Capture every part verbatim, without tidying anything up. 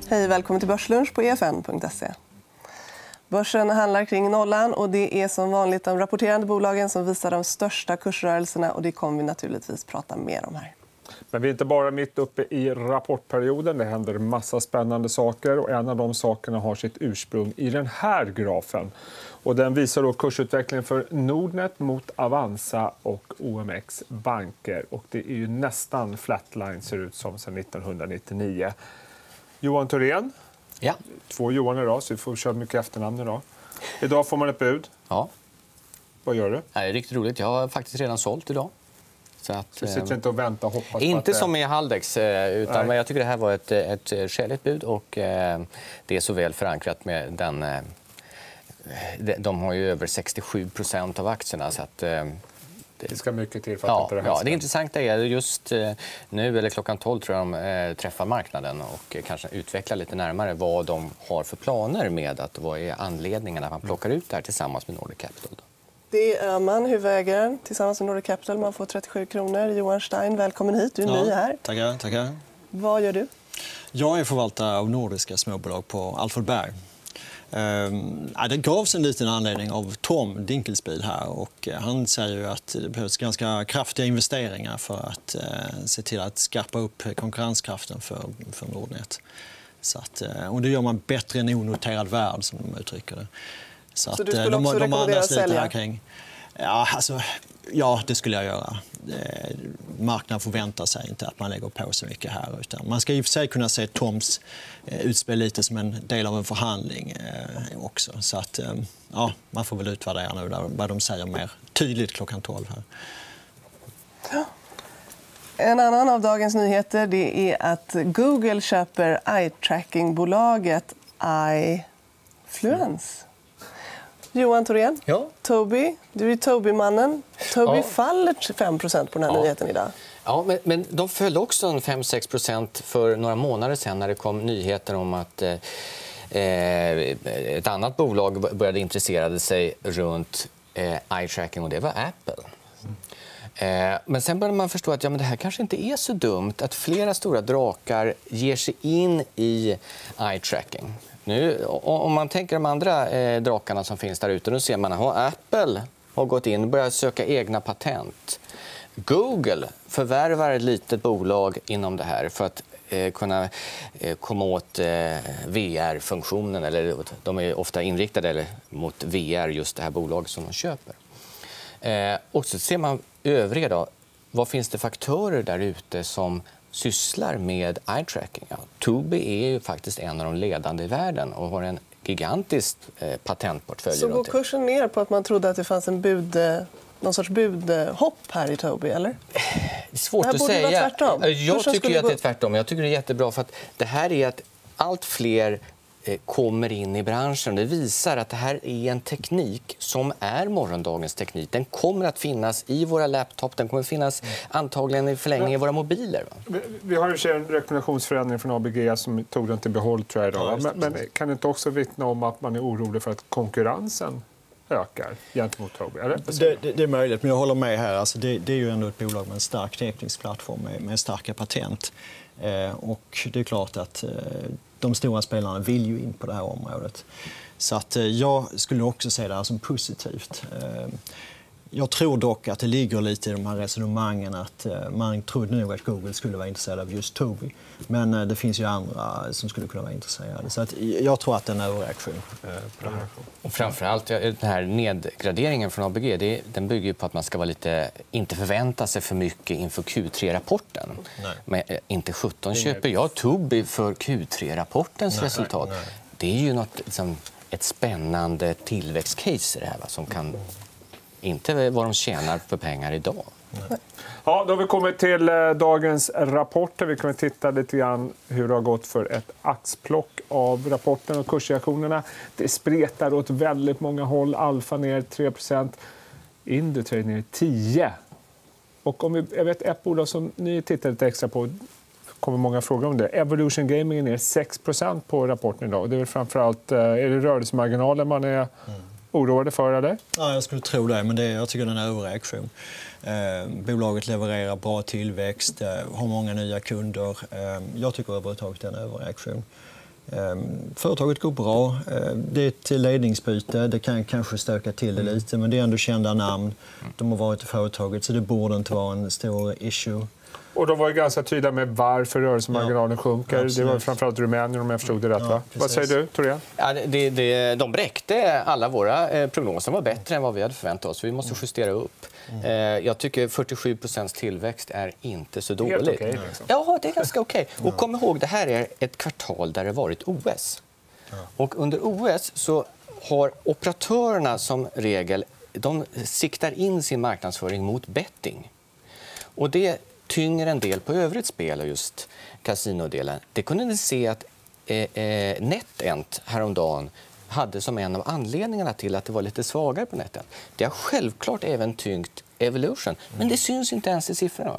Hej, välkommen till Börslunch på E F N punkt se. Börsen handlar kring nollan och det är som vanligt de rapporterande bolagen som visar de största kursrörelserna och det kommer vi naturligtvis prata mer om här. Men vi är inte bara mitt uppe i rapportperioden. Det händer massa spännande saker och en av de sakerna har sitt ursprung i den här grafen. Och den visar då kursutvecklingen för Nordnet mot Avanza och O M X banker. Och det är ju nästan flatline ser ut som sedan nittonhundranittionio. Johan Thorén. Ja. Två Johan idag, så vi får köra mycket efternamn idag. Idag får man ett bud. Ja. Vad gör du? Det är riktigt roligt. Jag har faktiskt redan sålt idag. Så att, så sitter inte och väntar och hoppas inte på att... som i Haldex, utan men jag tycker det här var ett, ett skäligt bud och det är så väl förankrat med den... De har ju över sextiosju procent av aktierna så att... Det ska mycket till för att ja, inte det här ja, ska... det intressanta är just nu, eller klockan tolv tror jag de eh, träffar marknaden och kanske utvecklar lite närmare vad de har för planer med att vad är anledningen att man plockar ut det här tillsammans med Nordic Capital. Då. Det är Öhman, huvudägaren, tillsammans med Nordic Capital. Man får trettiosju kronor. Johan Stein, välkommen hit. Du är ja, ny här. Tackar, tackar. Vad gör du? Jag är förvaltare av nordiska småbolag på Alfred Berg. Um, det gavs en liten anledning av Tom Dinkelspiel här och han säger ju att det behövs ganska kraftiga investeringar för att uh, se till att skapa upp konkurrenskraften för, för Nordnet. Så att, uh, och det gör man bättre än onoterad värld som de uttrycker det. Så, att, så du skulle de, också de rekommendera att sälja? Kring, ja, alltså, ja, det skulle jag göra. Marknaden förväntar sig inte att man lägger på så mycket här. Utan man ska i och för sig kunna se Toms utspel lite som en del av en förhandling också. Så att, ja, man får väl utvärdera nu vad de säger mer tydligt klockan tolv här. Ja. En annan av dagens nyheter det är att Google köper eye-tracking-bolaget iFluence. Johan Thorén, ja. Tobii, du är Tobii-mannen. Tobii ja. faller fem procent på den här ja. nyheten idag. Ja, men, men de föll också fem till sex procent för några månader sedan när det kom nyheter om att eh, ett annat bolag började intressera sig runt eh, eye-tracking och det var Apple. Mm. Eh, men sen började man förstå att ja, men det här kanske inte är så dumt att flera stora drakar ger sig in i eye-tracking. Nu, om man tänker de andra eh, drakarna som finns där ute, då ser man att Apple har gått in och börjat söka egna patent. Google förvärvar ett litet bolag inom det här för att eh, kunna eh, komma åt eh, V R-funktionen. Eller, de är ofta inriktade eller, mot V R, just det här bolaget som de köper. Eh, och så ser man övriga då. Vad finns det faktorer där ute som sysslar med eye-tracking? Ja, Tobii är ju faktiskt en av de ledande i världen och har en gigantisk eh, patentportfölj. Så går kursen ner på att man trodde att det fanns en bud, någon sorts budhopp här i Tobii, eller? Det är svårt det här att borde säga. Vara tvärtom. Jag kursen tycker att det är tvärtom. Jag tycker det är jättebra för att det här är att allt fler kommer in i branschen. Det visar att det här är en teknik som är morgondagens teknik. Den kommer att finnas i våra laptop, den kommer att finnas antagligen i förlängning i våra mobiler. Va? Vi har ju en rekommendationsförändring från A B G som tog den till behåll tror jag idag. Ja, men, men kan det inte också vittna om att man är orolig för att konkurrensen ökar gentemot Tobii? Är det? Det, det, det är möjligt, men jag håller med här. Alltså det, det är ju ändå ett bolag med en stark teknisk plattform med, med starka patent. Eh, och det är klart att eh, de stora spelarna vill ju in på det här området. Så att, eh, jag skulle också se det här som positivt. Eh, jag tror dock att det ligger lite i de här resonemangen att eh, man trodde nog att Google skulle vara intresserad av just Tobii. Men eh, det finns ju andra som skulle kunna vara intresserade. Så att, jag tror att det är en överreaktion eh, på det här. Och framförallt den här nedgraderingen från A B G, det, den bygger ju på att man ska vara lite, inte förvänta sig för mycket inför Q tre-rapporten. Men eh, inte sjutton köper jag Tobii för Q tre-rapportens resultat. Nej, nej. Det är ju något, liksom, ett spännande tillväxtcase i det här, va, som kan inte vad de tjänar för pengar idag. Nej. Ja, då har vi kommit till dagens rapporter. Vi kommer att titta lite grann hur det har gått för ett axplock av rapporten och kursreaktionerna. Det spretar åt väldigt många håll. Alfa ner tre procent, Indutrade ner tio procent. Och om vi, jag vet ett bolag som ni tittar lite extra på, kommer många frågor om det. Evolution Gaming är ner sex procent på rapporten idag. Det är framförallt är det rörelsemarginalen man är mm. oroade för, eller? Ja, jag skulle tro det, men det, jag tycker det är en överreaktion. Eh, bolaget levererar bra tillväxt, eh, har många nya kunder. Eh, jag tycker överhuvudtaget det är en överreaktion. Företaget går bra. Det är ett ledningsbyte. Det kan kanske stöka till det lite, men det är ändå kända namn. De har varit i företaget, så det borde inte vara en stor issue. Och de var ju ganska tydliga med varför rörelsemarginalen ja, sjunker. Absolut. Det var framförallt Rumänien om jag förstod det rätt. Ja, va? Vad säger du, Thorén? Ja, det, det, de bräckte alla våra eh, prognoser. var bättre än vad vi hade förväntat oss. Vi måste justera upp. Mm. Eh, jag tycker fyrtiosju procent tillväxt är inte så dåligt. Helt okej, liksom. Ja, det är ganska okej. Okay. Och kom ihåg, det här är ett kvartal där det varit O S. Ja. Och under O S så har operatörerna som regel, de siktar in sin marknadsföring mot betting. Och det tynger en del på övrigt spel och just kasinodelen. Det kunde ni se att eh, eh, NetEnt häromdagen hade som en av anledningarna till att det var lite svagare på NetEnt. Det har självklart även tyngt Evolution, men det syns inte ens i siffrorna.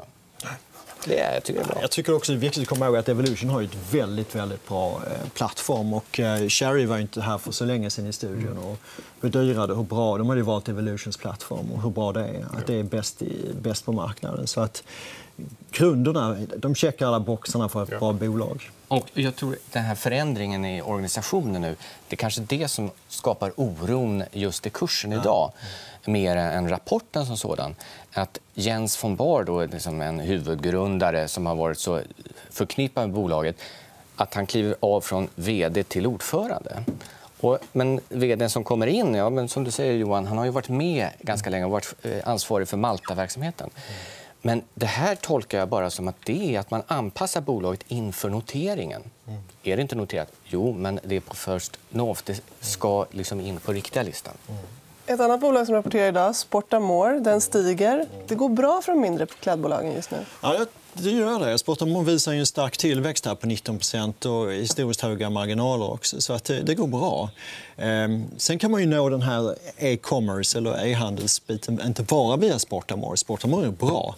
Det är, jag, tycker det är bra. Jag tycker också det är viktigt att komma ihåg att Evolution har ett väldigt, väldigt bra eh, plattform. Och eh, Cherry var inte här för så länge sedan i studion och bedyrade hur bra de hade valt Evolutions plattform och hur bra det är. Att det är bäst, i, bäst på marknaden. Så att grunderna, de checkar alla boxarna för ett ja. bra bolag. Och jag tror den här förändringen i organisationen nu, det är kanske det som skapar oron just i kursen ja. idag. Mer än rapporten som sådan. Att Jens von Bahr, då, liksom en huvudgrundare som har varit så förknippad med bolaget, att han kliver av från vd till ordförande. Och, men vdn som kommer in, ja, men som du säger Johan, han har ju varit med ganska länge och varit ansvarig för Malta-verksamheten. Men det här tolkar jag bara som att det är att man anpassar bolaget inför noteringen. Mm. Är det inte noterat? Jo, men det är på First North. Det ska liksom in på riktiga listan. Mm. Ett annat bolag som rapporterar idag, Sportamore, den stiger. Det går bra för de mindre klädbolagen just nu. Ja, det gör det. Sportamore visar ju en stark tillväxt här på nitton procent och historiskt höga marginaler också. Så att det, det går bra. Ehm, sen kan man ju nå den här e-commerce eller e-handelsbiten inte bara via Sportamore. Sportamore är bra.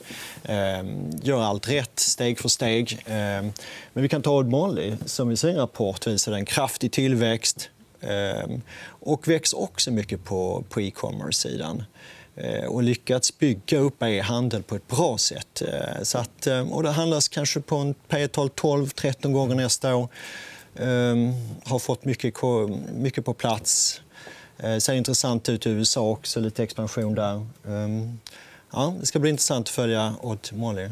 Ehm, gör allt rätt, steg för steg. Ehm, men vi kan ta Odd Molly som i sin rapport visar en kraftig tillväxt. Um, och växer också mycket på, på e-commerce-sidan. Uh, och lyckats bygga upp e-handel på ett bra sätt. Uh, så att, um, och det handlas kanske på en P tal tolv tretton gånger nästa år. Um, har fått mycket, mycket på plats. Uh, ser intressant ut i U S A också, lite expansion där. Um, ja, det ska bli intressant att följa Odd Molly.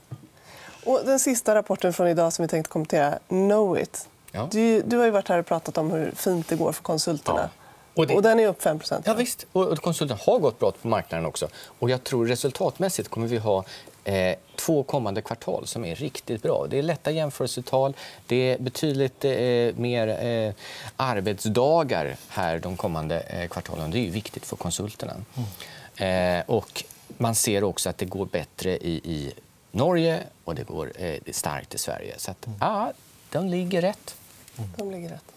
Och den sista rapporten från idag som vi tänkte kommentera, Knowit. Ja. Du, du har ju varit här och pratat om hur fint det går för konsulterna. Ja. Och, det... och den är upp fem procent. Ja, visst. Och konsulterna har gått bra på marknaden också. Och jag tror resultatmässigt kommer vi ha eh, två kommande kvartal som är riktigt bra. Det är lätta jämförelsetal. Det är betydligt eh, mer eh, arbetsdagar här de kommande eh, kvartalen. Det är ju viktigt för konsulterna. Mm. Eh, och man ser också att det går bättre i, i Norge och det går eh, starkt i Sverige. Så att, mm. ja, de ligger rätt. De ligger rätt.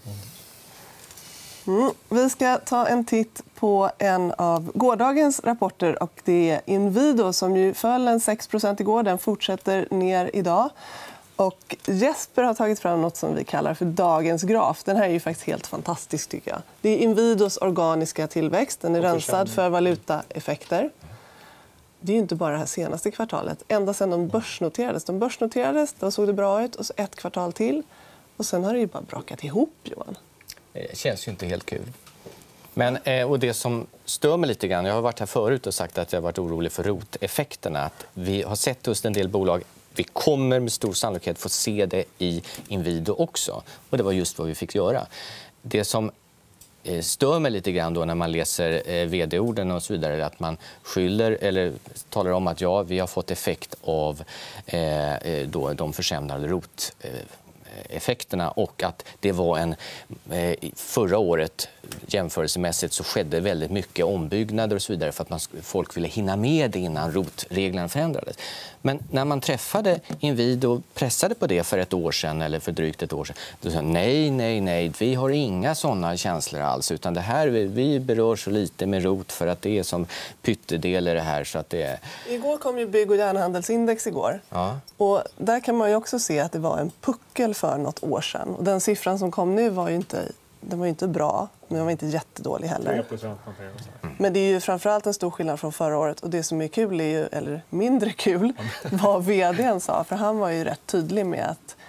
Mm. Vi ska ta en titt på en av gårdagens rapporter. Och det är Inwido som ju föll en sex procent igår. Den fortsätter ner idag. Och Jesper har tagit fram något som vi kallar för dagens graf. Den här är ju faktiskt helt fantastisk tycker jag. Det är Inwidos organiska tillväxt. Den är rensad för valutaeffekter. Det är ju inte bara det här senaste kvartalet. Ända sedan de börsnoterades. De börsnoterades, då såg det bra ut. Och så ett kvartal till. Och sen har det ju bara brakat ihop, Johan. Det känns ju inte helt kul. Men, och det som stör mig lite grann, jag har varit här förut och sagt att jag har varit orolig för roteffekterna. Att vi har sett just en del bolag, vi kommer med stor sannolikhet få se det i Inwido också. Och det var just vad vi fick göra. Det som stör mig lite grann då när man läser vd-orden och så vidare, att man skyller eller talar om att ja, vi har fått effekt av eh, då, de försämrade rot eh, effekterna och att det var en eh, förra året jämförelsemässigt så skedde väldigt mycket ombyggnader och så vidare för att man, folk ville hinna med det innan rotreglerna förändrades. Men när man träffade Inwido och pressade på det för ett år sedan eller för drygt ett år sedan, då sa nej, nej, nej, vi har inga sådana känslor alls utan det här, vi berör så lite med rot för att det är som pyttedel i det här så att det är... Igår kom ju bygg- och järnhandelsindex igår. Ja. Och där kan man ju också se att det var en puckel för något år sedan. Och den siffran som kom nu var ju inte, den var ju inte bra, men den var inte jättedålig heller. tre procent. Men det är ju framförallt en stor skillnad från förra året. Och det som är kul, är ju, eller mindre kul, vad vdn sa. För han var ju rätt tydlig med att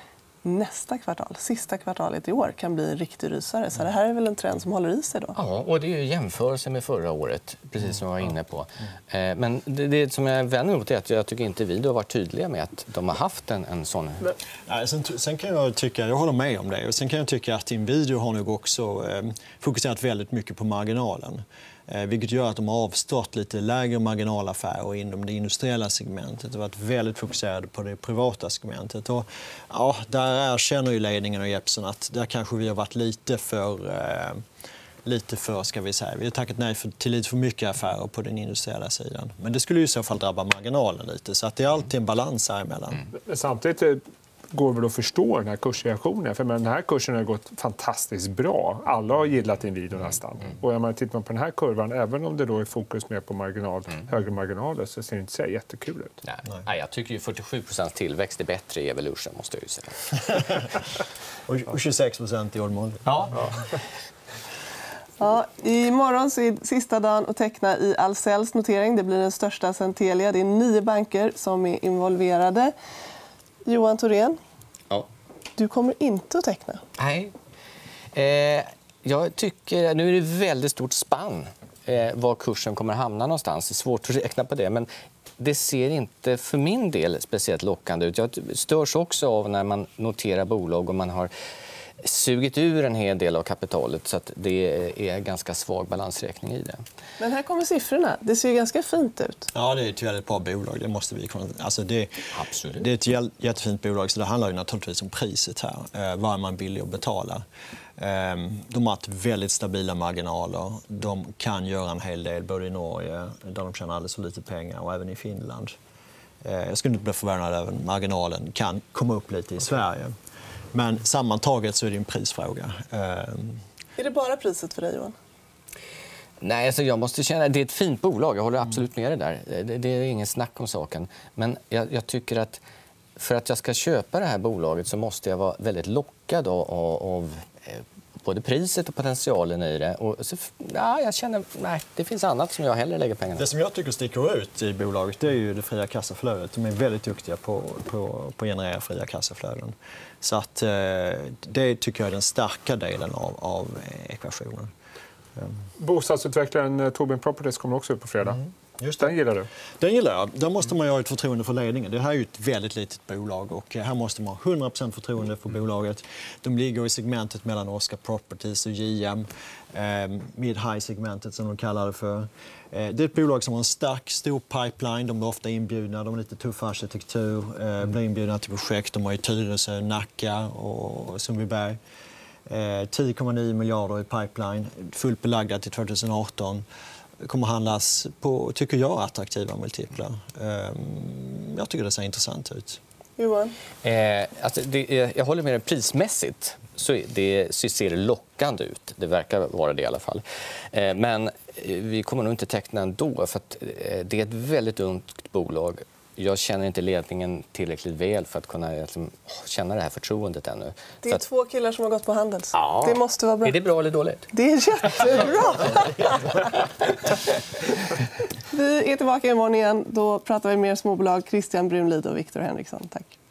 nästa kvartal, sista kvartalet i år, kan bli en riktig rysare. Så det här är väl en trend som håller i sig då? Ja, och det är ju jämförelse med förra året, precis som jag var inne på. Mm. Men det, det som jag vänder emot är att jag tycker inte vi har varit tydliga med att de har haft en, en sån... Nej, sen, sen kan jag tycka, jag håller med om det, och sen kan jag tycka att Inwido har nog också eh, fokuserat väldigt mycket på marginalen. Eh, vilket gör att de har avstått lite lägre marginalaffärer inom det industriella segmentet. De har varit väldigt fokuserade på det privata segmentet. Och, ja, där erkänner ju ledningen och Jeppson att där kanske vi har varit lite för... Eh, lite för, ska vi säga. Vi har tackat nej för, till lite för mycket affärer på den industriella sidan. Men det skulle ju i så fall drabba marginalen lite. Så att det är alltid en balans här emellan. Mm. Men samtidigt går väl att förstå den här kursreaktionen. För den här kursen har gått fantastiskt bra. Alla har gillat Inwido nästan. Mm. Och om man tittar på den här kurvan, även om det då är fokus mer på marginal, mm. högre marginaler, så ser det inte så jättekul ut. Nej. Nej, jag tycker ju fyrtiosju procent tillväxt är bättre i Evolution, måste jag ju säga. och tjugosex procent i Old Money. Ja. Ja. Ja, imorgon så är sista dagen att teckna i Ahlsells notering. Det blir den största sen Telia. Det är nio banker som är involverade. Johan Thorén, Ja. du kommer inte att teckna. Nej. Eh, jag tycker, nu är det väldigt stort spann eh, var kursen kommer hamna någonstans. Det är svårt att räkna på det, men det ser inte för min del speciellt lockande ut. Jag störs också av när man noterar bolag och man har sugit ur en hel del av kapitalet, så att det är ganska svag balansräkning i det. Men här kommer siffrorna. Det ser ganska fint ut. Ja, det är ett väldigt bra bolag. Det måste vi kunna... Alltså det, Absolut. det är ett jättefint bolag, så det handlar ju naturligtvis om priset här. Eh, vad är man villig att betala? Eh, de har haft väldigt stabila marginaler. De kan göra en hel del både i Norge, där de tjänar alldeles för lite pengar, och även i Finland. Eh, jag skulle inte bli förvånad över att marginalen kan komma upp lite i Sverige. Men sammantaget så är det en prisfråga. Är det bara priset för dig, Johan? Nej, alltså jag måste känna det är ett fint bolag. Jag håller absolut med dig där. Det, det är ingen snack om saken. Men jag, jag tycker att för att jag ska köpa det här bolaget så måste jag vara väldigt lockad av, av, av både priset och potentialen i det. Och så, ja, jag känner nej, det finns annat som jag hellre lägger pengarna på. Det som jag tycker sticker ut i bolaget, det är ju det fria kassaflödet. De är väldigt duktiga på, på, på att generera fria kassaflöden. Så att, det tycker jag är den starka delen av, av ekvationen. Bostadsutvecklaren Tobin Properties kommer också upp på fredag. Mm. Just den gillar du? Den gillar jag. Där måste man ju ha ett förtroende för ledningen. Det här är ju ett väldigt litet bolag och här måste man ha hundra procent förtroende för bolaget. De ligger i segmentet mellan Oscar Properties och J M. Eh, mid-high-segmentet som de kallar det för. Eh, det är ett bolag som har en stark, stor pipeline. De är ofta inbjudna, de har lite tuff arkitektur. Eh, blir inbjudna till projekt. De har i Tyresö, Nacka och Sundbyberg. Eh, tio komma nio miljarder i pipeline. Fullt belagda till tjugoarton. Kommer handlas på, tycker jag, attraktiva multiplar. Jag tycker det ser intressant ut. Johan? Eh, alltså det, jag håller med dig prismässigt. Så det ser lockande ut. Det verkar vara det i alla fall. Eh, men vi kommer nog inte teckna ändå, för att eh, det är ett väldigt ungt bolag. Jag känner inte ledningen tillräckligt väl för att kunna liksom, känna det här förtroendet ännu. Det är att... två killar som har gått på Handels. Ja. Det måste vara bra. Är det bra eller dåligt? Det är jättebra! Vi är tillbaka imorgon igen. Då pratar vi mer småbolag. Christian Brunlid och Victor Henriksson. Tack.